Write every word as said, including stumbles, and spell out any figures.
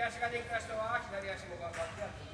足ができた人は左足も頑張ってやってください。